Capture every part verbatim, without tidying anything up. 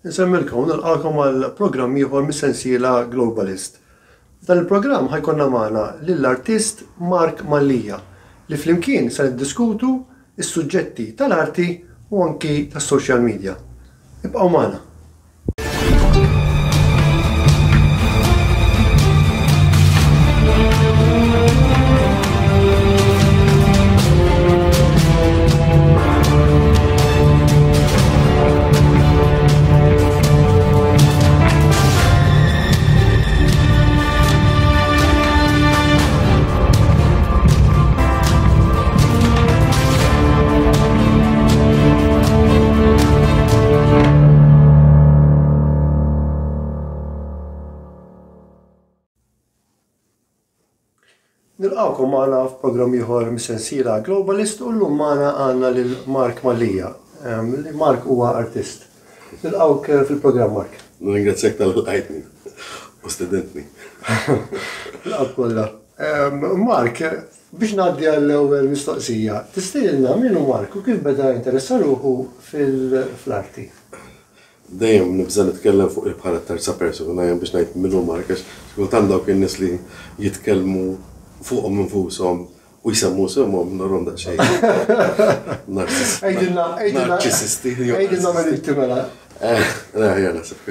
Nsemmilkom nilqakom għal programm ieħor mis-sensiela Globalist. Dan il-programm ħajkonna magħna lill-artist Mark Mallia li flimkien se niddiskutu s-suġġetti tal-arti u anki tas-social media. Ibqgħu magħna. Nilqawkom magħna f'programm ieħor mis-sensiela Globalist u llum magħna għandna lil Mark Mallia. Mark huwa artist. Nilqawk fil-programm Mark. Ringrazzjak tal-qajtni u studentni. Nilqawk kollha. Mark, biex ngħaddi għall-ewwel mistoqsija, tistgħidilna min hu Mark u kif beda jinteressa ruħu fil-arti? Dejjem nibża nitkellem fuq bħala terza persuna biex ngħid min hu Mark għax kultant dawk in-nies li jitkellmu fuqhom infushom u jsemmu semhom narhom daqsxejn. Narċissisti. Ejdilna minn inti mela. Ejja naħseb.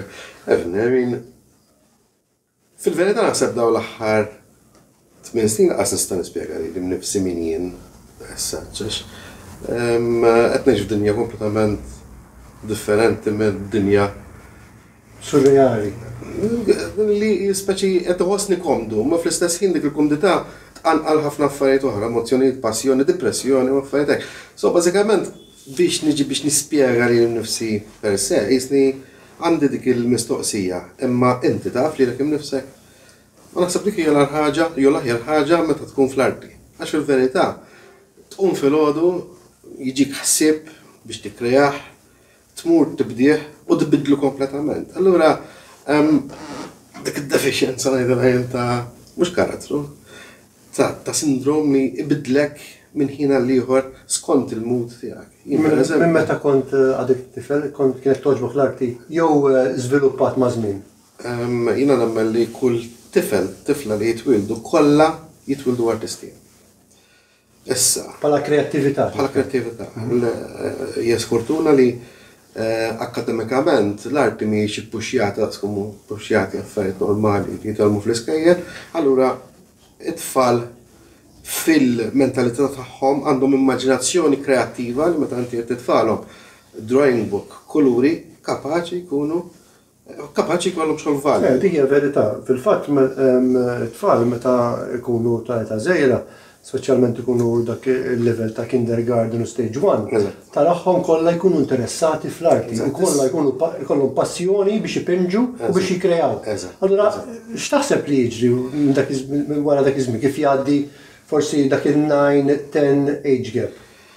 Fil-verità naħseb dawn l-aħħar tmien snin laqas nista' nispjega li nnifsi min jien għax qed ngħix f'dinja kompletament differenti mid-dinja surreali. Li speċi qed iħossni komdu, ma fl-istess ħin dik il-komdità tqanqal ħafna affarijiet oħra, emozzjonijiet, passjoni, depressjoni u affarijiet hekk. So bażikament biex niġi biex nispjega li nnifsi per se, jisni għandi dik il-mistoqsija, imma inti taf li dak innifsek. Ma naħseb dik hija l-ħaġa, jew l-aħjar ħaġa meta tkun fl-arti. Għax fil-verità tqum filgħodu jiġik ħsieb biex tikkreah, tmur tibdih u tbidlu kompletament. Allura dik id-deficienza ngħidilha ta' mhux karattru, ta' sindrom li ibidlek minn ħin għal ieħor skont il-mood tiegħek. Minn meta kont għadek tifel, kont kienet toġbok l-arti jew żviluppat ma' żmien? Jiena nemmen li kull tifel, tifla li jitwildu kollha jitwildu artisti. Issa. Bħala kreattività. Bħala kreattività. Hija sfortuna li akademikament l-arti mhijiex ippuxjata skomu puxjati affarijiet normali li jitgħallmu fl-iskejjel, allura it-tfal fil-mentalità tagħhom għandhom immaġinazzjoni kreattiva li meta inti qed titfalhom drawing book, kuluri kapaċi jkunu kapaċi jkollhom xogħol valid. Dik hija verità. Fil-fatt it-tfal meta jkunu ta' età żgħira, speċjalment ikunu dak il-level ta' kindergarten u stage one, taraħħom kollha jkunu interessati fl-arti, u kollha jkunu jkollhom passjoni biex ipinġu u biex jikkreaw. Allura x'taħseb li jiġri wara dak iż-żmien kif jgħaddi forsi dak il-nine ten age gap?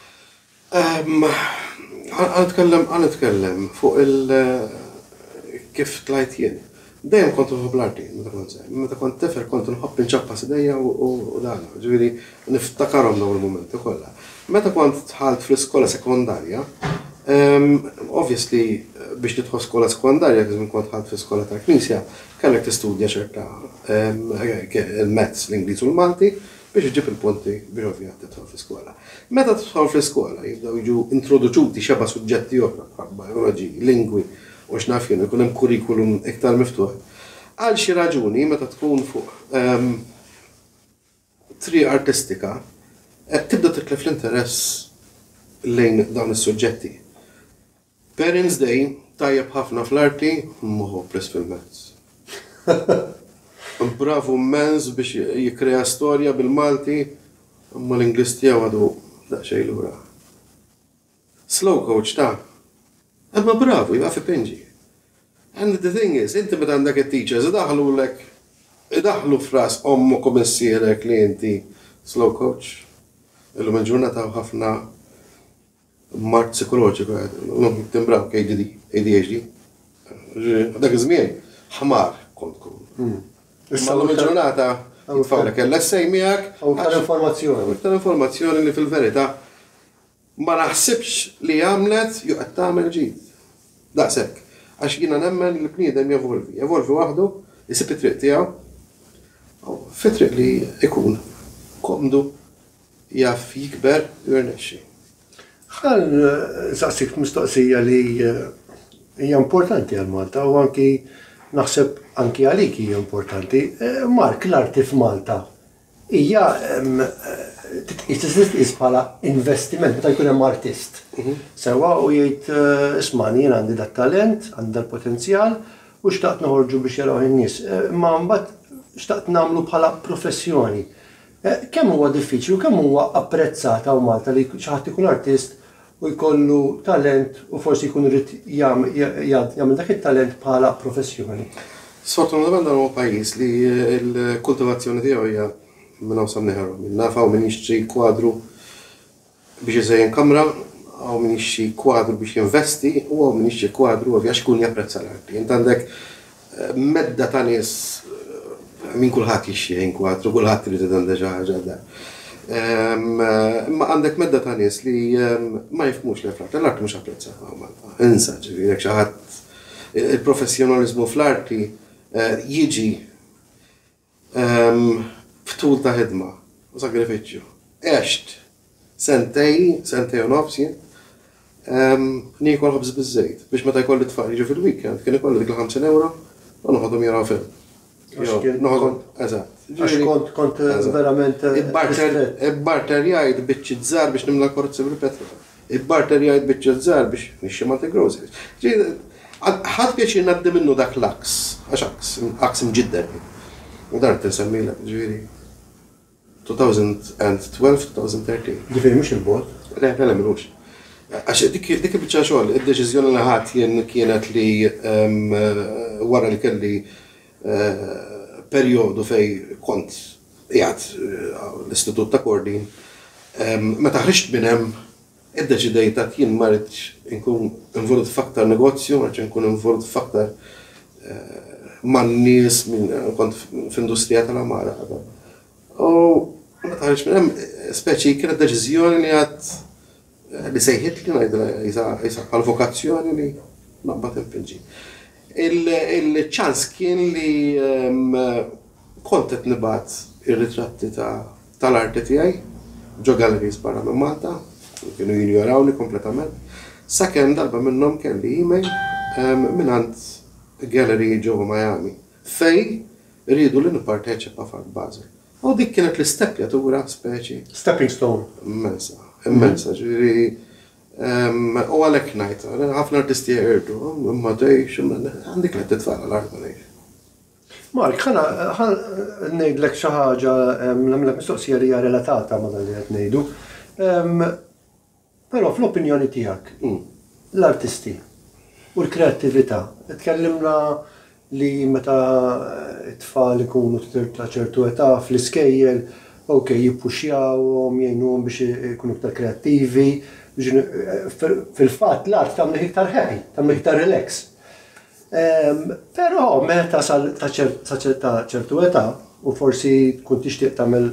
Għan nitkellem fuq il kif tlajt jien. Dejjem kont nħobb l-arti, meta kont żgħir. Meta kont tifel kont nħobb inċappa sidejja u dan, ġifieri niftakarhom dawn il-mumenti kollha. Meta kont tħalt fl-iskola sekondarja, obviously biex tidħol skola sekondarja kif kont tħalt fl-iskola tal-Knisja, kellek tistudja ċerta il-Mezz, l-Ingliż u l-Malti biex iġib il-punti biex ovvjament tidħol fl-iskola. Meta tidħol fl-iskola jibdew jiġu introduċuti xeba suġġetti oħra, bioloġi, lingwi, u x'naf jien ikun hemm kurrikulum iktar miftuħ. Għal xi raġuni meta tkun fuq triq artistika tibda titlef l-interess lejn dawn is-suġġetti. Parents' Day tajjeb ħafna fl-arti mhu hopeless fil-Mezz. Bravu immens biex jikkrea storja bil-Malti imma l-Ingliż tiegħu għadu daqsxejn lura. Slow coach ta' imma bravu, jibqa' fi pinġi. And the thing is, inti meta għandek it-teachers idaħħlulek idaħħlu f'ras ommok u missierek li inti slow coach. Illum il-ġurnata ħafna mart psikoloġiku għed, timbraw A D H D. Dak iż-żmien ħmar kont tkun. Issa llum il-ġurnata tfawlek l-essej miegħek. Hawn tal informazzjoni. Tal informazzjoni li fil-verità ma naħsibx li għamlet ju qed tagħmel ġid. Daqshekk. Għax jiena nemmen li bniedem jevolvi, jevolvi waħdu, jisib it-triq tiegħu, fit-triq li ikun komdu jaf jikber jirnexxi. Ħal saqsik mistoqsija li hija importanti għal Malta u anki naħseb anki għalik hija importanti. Mark, l-arti f'Malta hija titqis bħala investiment meta jkun hemm artist. Sewa u jgħid isma' jien għandi dat-talent, għandi l-potenzjal u xtaqt noħorġu biex jaraw in-nies. Ma mbagħad xtaqt nagħmlu bħala professjoni. Kemm huwa diffiċli u kemm huwa apprezzat hawn Malta li xi ħadd ikun artist u jkollu talent u forsi jkun irid jagħmel dak it-talent bħala professjoni. Sfortunatament dan huwa pajjiż li l-kultivazzjoni tiegħu hija minn hawn sa mnieħru. Nafaw min jixtri kwadru biex iżejjen kamra, hawn min jixtri kwadru biex jinvesti u hawn min jixtri kwadru għax ikun japprezza l-arti. Int għandek medda ta' nies min kulħadd jixtri kwadru, kulħadd irid għandha xi ħaġa da. Imma għandek medda ta' nies li ma jifhmux l-art, l-art mhux apprezza. Insa ġifieri jekk xi ħadd il-professjonaliżmu fl-arti jiġi ftul ta' ħidma u sagrifiċċju. Għext sentej, sentej u nofsi, niekol ħobż biż-żejt biex meta jkolli tfal jiġu fil-weekend kien ikolli dik il-ħamsin euro u noħodhom jaraw film. Noħodhom, eżatt. Għax kont kont verament il-barter jgħid biċċi żgħar biex nimla korzi bil-petrol. Il-barter jgħid biċċi żgħar biex nixxi Malti groceries. Ħadd biex jingħaddi minnu dak l-aks, għax aks, aks imġidden. U dan tinsemmilek, ġifieri two thousand twelve two thousand thirteen. Ġifieri mhux il-bot? Le, le, mhux. Għax dik dik biċċa xogħol, id-deċiżjoni li ħadd jien kienet li wara li kelli perjodu fej kont qiegħed l-Istitut ta' Kordin, meta ħriġt minn hemm iddeċidejt għad jien ma rridx inkun involut f'aktar negozju, ma rridx inkun involut f'aktar man-nies minn kont f'industrija tal-amara. U meta ħriġt minn hemm speċi kienet deċiżjoni li għad li sejħit li ngħidha jisa bħal vokazzjoni li naqbad impinġi. Il-ċans kien li kont qed nibgħat ir-ritratti tal-arti tiegħi ġo galleries barra minn Malta, kienu jinjorawni kompletament. Sakemm darba minnhom kelli email mingħand gallery ġewwa Miami fej rridu li nipparteċipa f'Art Basel. U dik kienet l-isteppjatura speċi. Stepping stone. Immensa, immensa, ġifieri u għalhekk ngħid, ħafna artisti jgħirdu, imma tgħix, għandik li titfal l-art ma ngħid. Mark, ħana ngħidlek xi ħaġa nagħmlek mistoqsija li hija relatata ma' dan li qed ngħidu. Però fl-opinjoni tiegħek l-artisti u l-kreattività, tkellimna li meta t-tfal ikunu ta' ċertu età fl-iskejjel, ok, jippuxjawhom, jgħinuhom biex ikunu iktar kreattivi, fil-fatt l-art tagħmel iktar happy, tagħmel iktar relax. Però meta ta' ċertu età u forsi tkun tixtieq tagħmel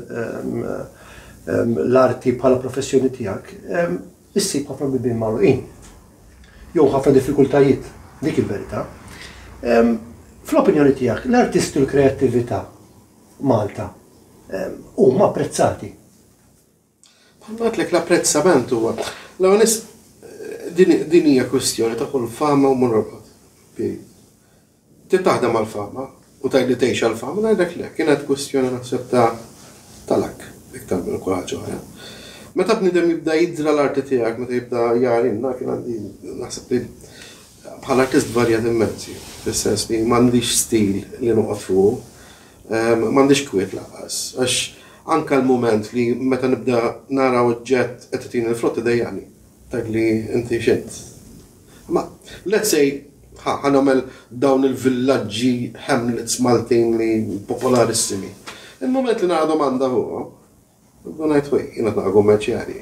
l-arti bħala professjoni tiegħek, issib ħafna bibien magħluqin. Jew ħafna diffikultajiet, dik il-verità. Fl-opinjoni tiegħek, l-artisti u l-kreattività Malta huma apprezzati. Għatlek l-apprezzament huwa. L-għanis din hija kwestjoni ta' kull fama u monrobat. Titaħdem għal-fama u tajli tgħix għal-fama, ngħidlek le, kienet kwestjoni naħseb ta' talak iktar minn kull ħaġa oħra. Meta bniedem jibda jidra l-arti tiegħek, meta jibda jarinna, kien għandi naħseb li bħal artist varjat immensi, fis-sens li m'għandix stil li noqgħod fuq, m'għandix kwiet laqas, għax anke l-mument li meta nibda nara oġġett qed tagħtini l-frott idejjani, tgħidli inti x'int. Ma let's say ħa nagħmel dawn il-villaġġi hamlets Maltin li popolarissimi. Il-mument li nara domanda fuq, Għonajt wej, jina ta' kommerċjali.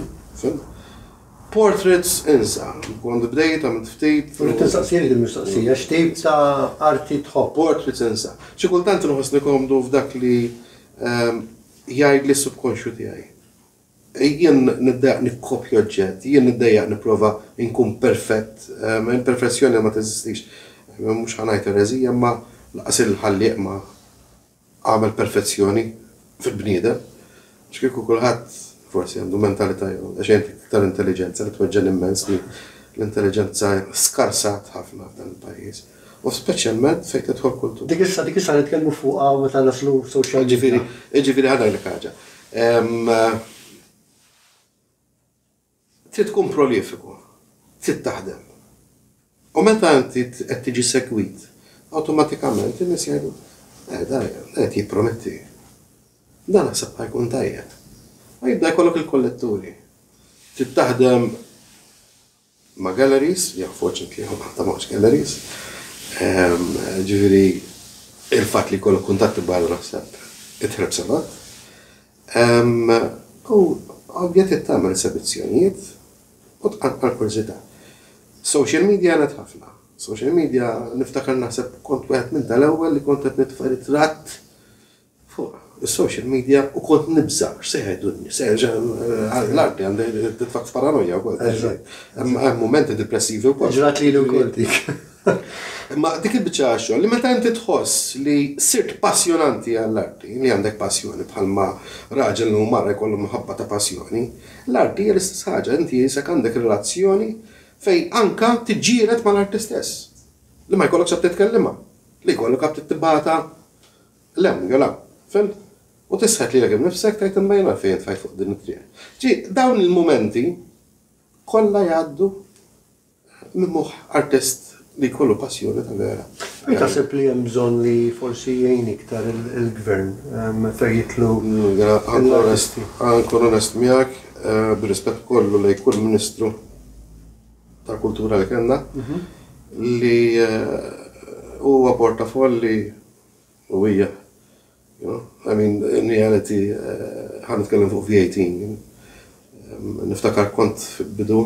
Portraits insa, għandu bdejt, għamil ftit. Tinsaqsiri dil-mistoqsija, xtib ta' arti tħobb. Portraits insa. Xi kultant nħossni komdu f'dak li jgħid li subkonxju tiegħi. jien niddejjaq nikkopja oġġett, jien niddejjaq nipprova nkun perfett, imperfezzjoni ma teżistix. Mhux ħanajt ereżija, ma laqas il-ħallieq ma għamel perfezzjoni fil-bniedem. X'kieku kulħadd forsi għandu mentalità jew xejn iktar intelligenza li tweġġel immens li l-intelligenza skarsat ħafna f'dan il-pajjiż. U speċjalment fejn tidħol kultura. Dik issa dik issa nitkellmu fuqha meta naslu social media. Ġifieri, ġifieri ħadajlek ħaġa. Trid tkun prolifiku, trid taħdem. U meta inti qed tiġi segwit, awtomatikament in-nies jgħidu, eh dajja, qed jipprometti. Dan naħseb ħajkun tajjeb. Ma jibda jkollok il-kolletturi. Trid taħdem ma' galleries, jew fortunately ma taħdemx galleries. Ġifieri il-fatt li jkollok kuntatti barra naħseb itħreb sabat. U ovvjament tagħmel esebizzjonijiet u tqanqal kurżità. Social media għanet ħafna. Social media niftakar naħseb kont wieħed minn tal-ewwel li kont qed nitfa' ritratt fuq is-social media u kont nibża x'se jgħidulni, se l-arti għandi titfak f'paranoja wkoll. Hemm mumenti depressivi wkoll. Ġrat lilu wkoll dik. Ma dik il-biċċa xogħol li meta inti tħoss li sirt passjonanti għall-arti, li għandek passjoni bħalma raġel u marra jkollhom ħabba ta' passjoni, l-arti hija l-istess ħaġa, inti jisek għandek relazzjoni fej anka tiġġieled mal-arti stess. Li ma jkollokx qed titkellimha, li jkollok qed tittibata lem jew la, fil? U tisħet lilek innifsek tgħid imma jiena fejn tfajt fuq din it-triq. Ġi, dawn il-mumenti kollha jgħaddu minn moħħ artist li kollu passjoni ta' vera. Taħseb li hemm bżonn li forsi jgħin iktar il-gvern fejn jitlu ankun onest miegħek, bir-rispett kollu lejn kull Ministru tal-Kultura li kellna li huwa portafolli u hija. I mean, in reality, ħan nitkellem fuq V eighteen. Niftakar kont fil-bidu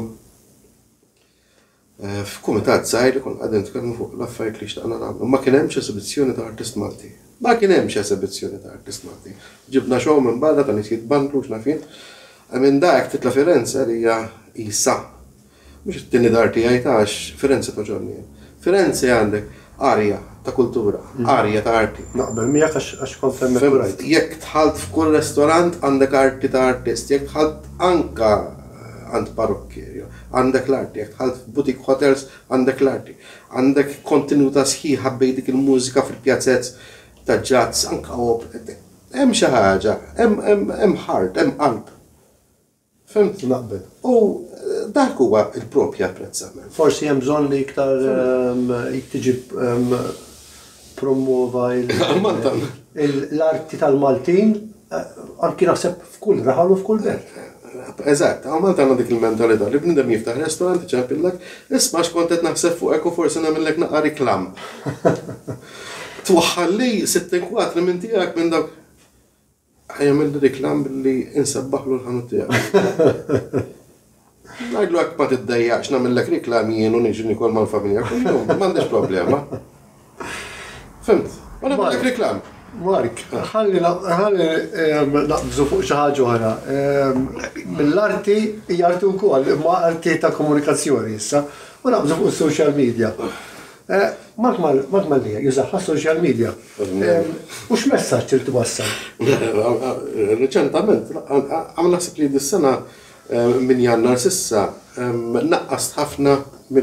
f'kumitat żgħir kon qegħdin nitkellmu fuq l-affarijiet li xtaqna nagħmlu. Ma kien hemmx esibizzjoni ta' artist Malti. Ma kien hemmx esibizzjoni ta' artist Malti. Ġibna show minn barra ta' nies jitbandlu x'nafin. Minn dak titla' Firenze li hija isa. Mhux it-tieni dar tiegħi għax Firenze toġobni. Firenze għandek arja ta' kultura, arja ta' arti. Naqbel miegħek għax kont hemmhekk rajt. Jekk tħalt f'kull ristorant għandek arti ta' artist, jekk tħalt anka għand parrukkierju, għandek l-arti, jekk tħalt f'butik hotels għandek l-arti, għandek kontinuità sħiħa bejn dik il-mużika fil-pjazzett ta' jazz, anka opera. Hemm xi ħaġa, hemm ħart, hemm qalb. Fimt? Naqbel. U dak huwa l-propja apprezzament. Forsi hemm bżonn li iktar tiġi promuova l-arti tal-Maltin, anki naħseb f'kull raħal u f'kull belt. Eżatt, għamal għandna dik il-mentalità li bnidem jiftaħ restorant iċempillek, isma' x'kont qed naħseb fuqek u forsi nagħmellek naqra riklam. Twaħħalli sittin-kwatri minn tiegħek minn dawk ħajjagħmel riklam billi insabbaħlu l-ħanut tiegħek. Ngħidlu hekk ma tiddejjaqx nagħmellek riklam jien u niġi nikol mal-familja kuljum, m'għandix problema. Fimt? Ma nagħmellek riklam. Mark, ħalli naqbżu fuq xi ħaġa oħra. Mill-arti hija arti wkoll, imma arti ta' komunikazzjoni issa, u naqbżu fuq is-social media. Mark Mallia, jużaħ social media. U x'messaġġ irid twassal? Reċentament, għamel naħseb li dis-sena minn Jannar s'issa naqqast ħafna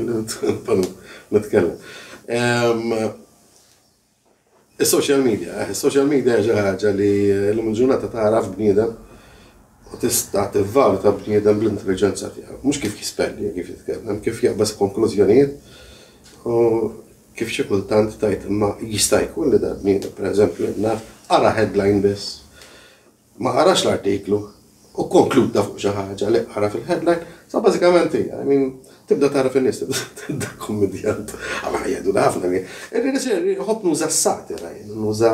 mill-nitkellem. Is-social media, is-social media hija ħaġa li l-lum il-ġurnata taraf bniedem u tista' tivvaluta bniedem bl-intelligenza tiegħu. Mhux kif jispelli, kif jitkellem, kif jaqbas konklużjonijiet u kif xi kultant tajt imma jista' jkun li dan bniedem pereżempju naf ara headline biss. Ma qarax l-artiklu u konkluda fuq xi ħaġa li qara fil-headline, sa bażikament hija, I mean, tibda tara fin-nies, tibda kommedjant, għamma jgħidu ħafna. Ħobb nuża s-satira, nuża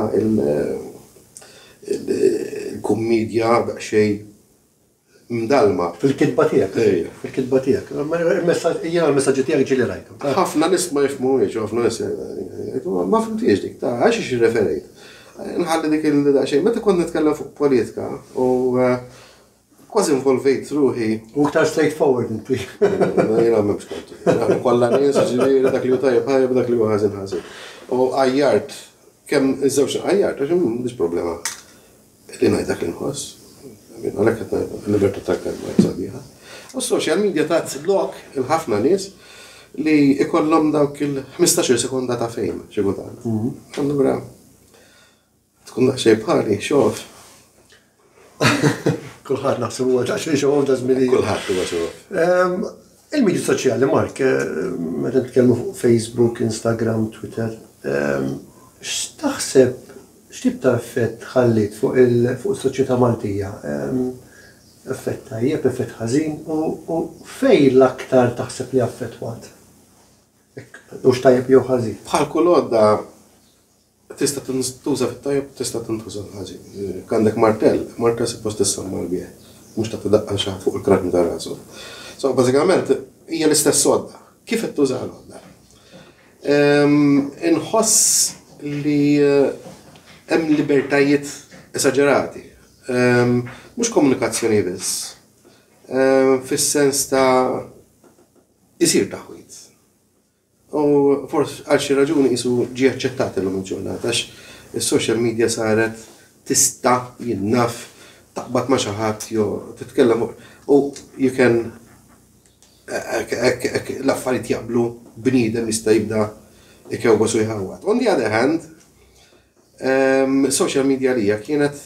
il-kommedja b'xejn mdalma. Fil-kitba tiegħek. Fil-kitba tiegħek. Jiena l-messaġġi tiegħek ġieli rajthom. Ħafna nies ma jifhmuhiex, ħafna nies ma fhmtiex dik, ta' għax ix irreferejt. Nħalli dik il-daqsxejn, meta kont nitkellem fuq politika u kważi involvejt ruħi. U ktar straightforward inti. Jena m'hemmx kontu. Jena kollha nies ġifieri dak li hu tajjeb ħajjeb dak li hu ħażin ħażin. U għajjart kemm iż-żewġ għajjart għax m'għandix problema li ngħid dak li nħoss. Għalhekk qed ngħid il-libertà tal-kelma sabiħa. U s-social media tat lok il-ħafna nies li ikollhom dawk il-ħmistax-il sekonda ta' fejm xi kultant. Allura tkun daqsxejn bħali xogħol. Kulħadd naħseb huwa daqsxejn xogħol ta' żmien. Kulħadd huwa xogħol. Il-medji soċjali, Mark, meta nitkellmu fuq Facebook, Instagram, Twitter, x'taħseb x'tip ta' effett ħallit fuq is-soċjetà Maltija? Effett tajjeb, effett ħażin u fejn l-aktar taħseb li affettwat? U x'tajjeb jew ħażin? Bħal kull għodda tista' tuża fit-tajjeb, tista' tintuża ħażin. Għandek martell, martell suppost tissamma l-bieħ, mhux ta' tidaqqa xi fuq il-kratm ta' rasu. So, bażikament hija l-istess sodda. Kif qed tuża l-għodda? Inħoss li hemm libertajiet esaġerati. Mhux komunikazzjoni biss. Fis-sens ta' isir taħwit. U forsi għal xi raġuni qisu ġie aċċettat illum il-ġurnata għax is-social media saret tista' jinnaf taqbad ma' xi ħadd jew titkellem u you can l-affarijiet jaqblu bniedem jista' jibda ikewwes u jħawwad. On the other hand, social media lija kienet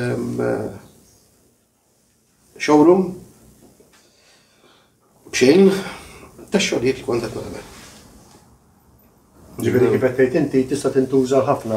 showroom b'xejn tax-xogħlijiet li kont qed nagħmel. Ġifieri kif qed tgħid inti tista' tintuża ħafna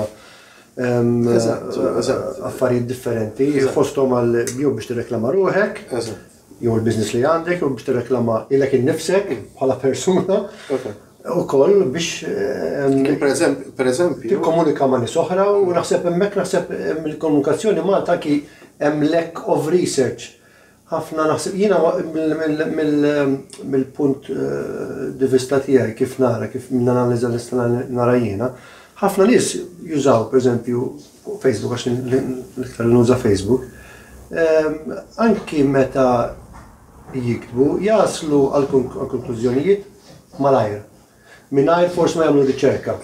affarijiet differenti, fosthom għal jew biex tirreklama ruħek, jew il-business li għandek, jew biex tirreklama ilek innifsek bħala persuna, ukoll biex pereżempju tikkomunika ma' nies oħra u naħseb hemmhekk naħseb mill-komunikazzjoni Malta ki hemm lack of research. Ħafna naħseb jiena mill-punt di vista tiegħi kif nara, kif minn analiża nista' nara jiena, ħafna nies jużaw pereżempju Facebook għax l-iktar nuża Facebook, anki meta jiktbu jaslu għal konklużjonijiet malajr. Mingħajr forsi ma jagħmlu riċerka.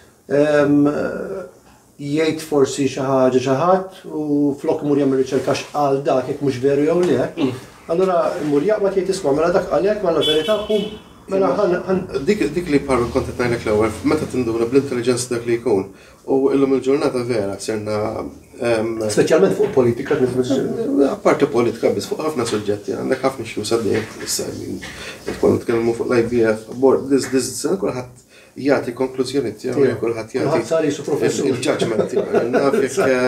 Jgħid forsi xi ħaġa xi ħadd u flok imur jagħmel riċerka x'qal dak jekk mhux veru jew le. Allura imur jaqbad jgħid isma' mela dak għalek mela verità hu mela ħan dik dik li parru kont qed ngħidlek l-ewwel meta tinduna bl-intelligenza dak li jkun. U illum il-ġurnata vera serna speċjalment fuq politika. Apparti politika biss fuq ħafna suġġetti għandek ħafna xhur saddejk issa tkun nitkellmu fuq l-I V F abort this this kulħadd jagħti konklużjoni tiegħu kulħadd jagħti il-judgment tiegħu. Naf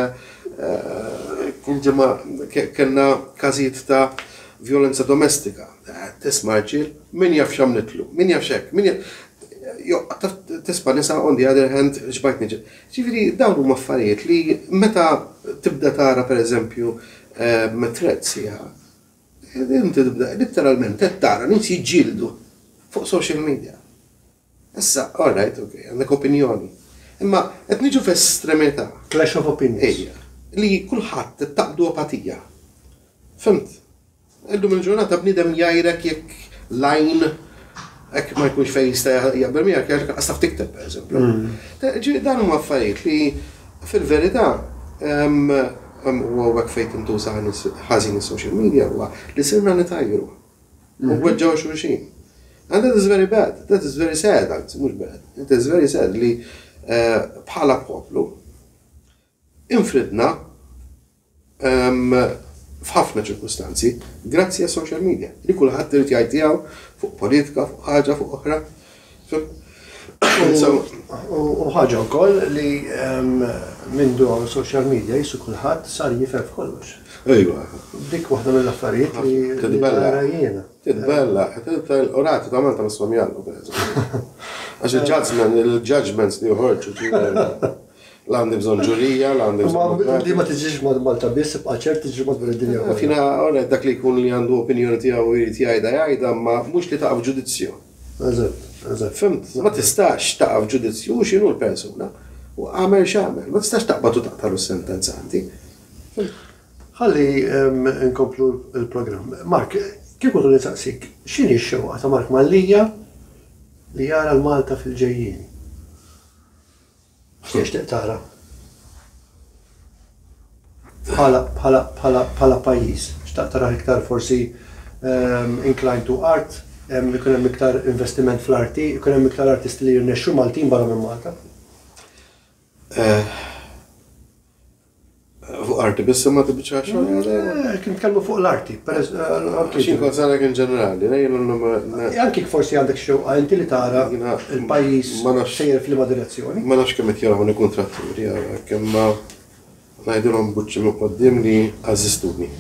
jekk ġimgħa kellna każijiet ta' violenza domestika. Tisma' ġiel, min jaf x'hemm nitlu, min jaf x'hekk, min jaf tisma' nisa on the other hand x'bajt niġi. Ġifieri dawn huma affarijiet li meta tibda tara pereżempju thread sieħa, inti tibda letteralment qed tara nies jiġġieldu fuq social media. Issa, all right, okay, għandek opinjoni. Imma qed niġu f'estremità. Clash of opinions. Ejja, li kulħadd taqbdu apatija. Fimt? Illum il-ġurnata bniedem jgħidlek jekk lajn hekk ma jkunx fejn jista' jaqbel miegħek jgħidlek qas taf tikteb pereżempju. Dan huma affarijiet li fil-verità huwa hekk fejn tintuża ħażin is-social media huwa li sirna nitajru. U weġġgħu xulxin. And that is very bad. That is very sad, mhux bad. It is very sad li bħala poplu infridna f'ħafna ċirkustanzi grazzi għas social media. Li kulħadd irid jgħid tiegħu fuq politika, fuq ħaġa, fuq oħra. U ħaġa wkoll li mindu għal social media jisu kulħadd sar jifhem f'kollox. Ejwa. Dik waħda mill-affarijiet li nara jiena. Tidbella, orati tagħmel ta' niswam jallu pereżempju. Għax il-judgment, il-judgments li joħorġu l-għandi bżonn ġurija, l-għandi bżonn. Di ma tiġix mod Malta biss, bqa' ċert tiġi mod id-dinja. Fina orajt dak li jkun li għandu opinjoni tiegħu jrid jgħidha jgħidha ma mhux li taqaf ġudizzju. Eżatt, eżatt. Fimt, ma tistax taqaf ġudizzju x'inhu l-persuna u għamel x'għamel, ma tistax taqbad u taqtalu s-sentenza għandi. ħalli nkomplu l-programm. Mark, kif kuntu nistaqsik, x'inhi x-xewqa ta' Mark Mallia li jara l-Malta fil-ġejjieni? X'tixtieq tara? Bħala pajjiż, xtaq tara iktar forsi inclined to art, ikun hemm iktar investiment fl-arti, ikun hemm iktar artisti li jirnexxu Maltin barra minn Malta? Fuq arti biss ma tibbiċa xogħol? Kien nitkellmu fuq l-arti. Xin konsara kien ġenerali, anki forsi għandek xewqa inti li tara il-pajjiż sejjer f'liema direzzjoni. Ma nafx kemm qed jarawni kontratturi għara, kemm ma ngħidulhom buċċi minn quddiem li għażistuni.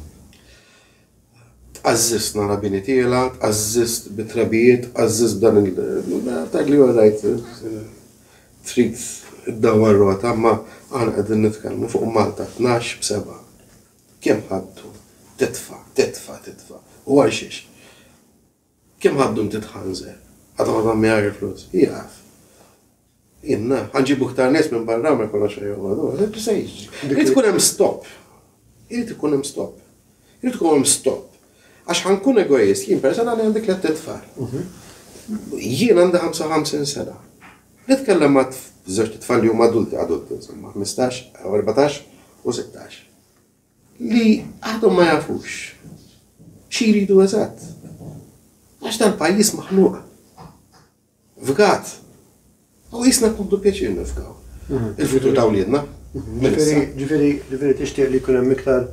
Tqażżist nara bini tiela, tqażżist bit-trabijiet, tqażżist b'dan il-dak li huwa ngħid trid id-dawwar rota, ma aħna qegħdin nitkellmu fuq Malta tnax b'seba'. Kemm ħaddu? Titfa', titfa', titfa'. U għal xiex? Kemm ħaddu titħanżer? Għadha ma tagħmel flus. Jaf. Inna, ħanġibu ktar nies minn barra ma jkollhom xejn jogħdu. Se jiġri. Irid ikun hemm stop. Irid ikun hemm stop. Irid ikun hemm stop. Għax ħankun egoist, jien personali għandi tliet titfal. Jien għandi ħamsa u ħamsin sena. Nitkellem ma' żewġ titfal li huma adulti, adulti insomma, ħmistax, erbatax u sittax. Li għadhom ma jafux xi jridu eżatt. Għax dan pajjiż maħnuq. Fgat. U jisna kuntu pjaċir nifgaw. Il-futur ta' wliedna. Ġifieri, ġifieri tixtieq li jkun hemm iktar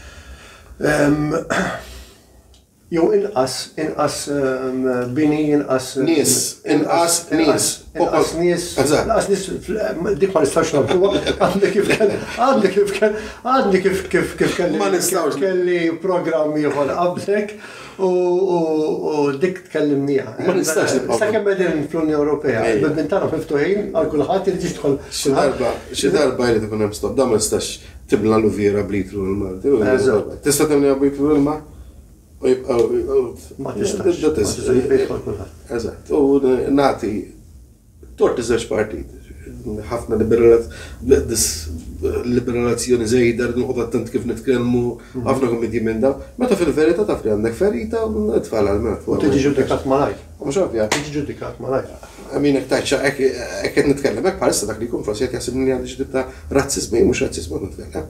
jew inqas, inqas bini, inqas nies, inqas nies. Inqas nies, inqas nies, dik ma nistax nagħmluha, għandi kif għandi kif għandi kif kif kif kelli. Ma nistgħux. Kelli programm ieħor qablek u dik tkellimniha. Ma nistax nibqa'. Sakemm qegħdin fl-Unjoni Ewropea, bid tagħna miftuħin għal kulħadd irid tidħol. Xi darba, xi darba jrid ikun hemm stop, da ma nistax tibla l-uvira b'litru l-Malti. Tista' tibniha b'litru l-ma? Ma tistax. Eżatt, u nagħti tort iż-żewġ partit. Ħafna liberazzjoni żejda, nqgħod attent kif nitkellmu, ħafna kummenti minn dawn. Meta fil-verità taf li għandek ferita u tfal għal-ment. U tiġi ġudikat malajr. Mhux ovvja. Tiġi ġudikat malajr. Għamin hekk tajċa hekk qed nitkellem hekk bħalissa dak li jkun forsi qed jaħseb li għandi xi tip ta' razziżmu, mhux razziżmu nitkellem.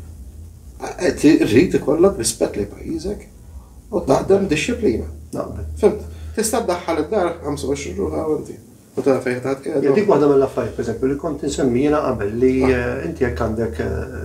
Rrid ikollok rispett lejn pajjiżek u taħdem disċiplina. Fimt, tista' ddaħħal id-dar ħamsa u għoxrin ruħa u inti. U ta' fejn taħt qiegħed. Dik waħda mill-affarijiet, pereżempju, li kont insemmina qabel li inti jekk għandek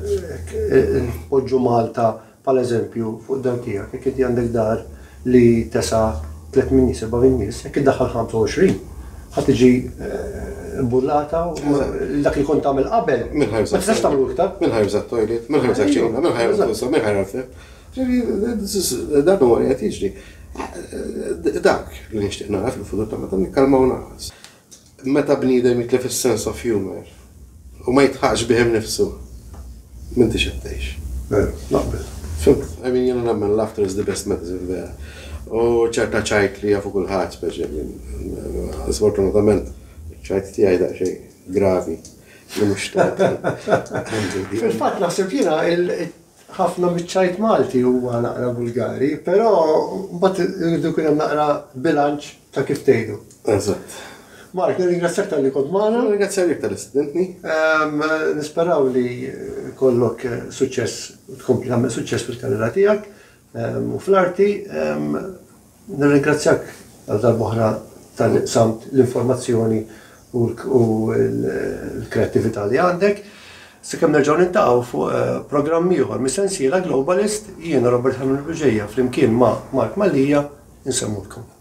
poġġu Malta bħal eżempju fuq dan tiegħek, jekk inti għandek dar li tesa' tliet min nies, seba' min nies, jekk iddaħħal ħamsa u għoxrin, ħadd tiġi burlata u dak li kont tagħmel qabel. Ma tistax tagħmlu iktar. Min ħajbża t-toilet, min ħajbża ċina, min ħajbża min ħajrafef. Dan huwa qed jiġri. Dak li nixtieq nara fil-futur ta' meta nikkalmaw naħas. Meta bniedem jitlef is-sense of humor u ma jitħaqx bihem nifsu, m'intix qed tgħix. Naqbel. Fimt, I mean, jiena nemmen laughter is the best medicine there. U ċerta ċajt li jafu kulħadd speċjali. Sfortunatament, ċajt tiegħi daqsxejn gravi. Mhux Fil-fatt naħseb jiena ħafna miċ-ċajt Malti huwa naqra Bulgari, però mbagħad irridu jkun hemm naqra bilanċ ta' kif tgħidu. Eżatt. Mark, nirringrazzjak tal-li kont magħna. Nirringrazzjak tal-istudentni. Nisperaw li kollok suċċess, tkompli tagħmel suċċess fil-karriera tiegħek u fl-arti. Nirringrazzjak għal darb'oħra tal-samt l-informazzjoni u l-kreattività li għandek. Sakemm nerġgħu niltaqgħu fuq programm ieħor mis-sensiela Globalist, jiena Robert Ħamil Buġejja flimkien ma' Mark Mallia insemmulkom.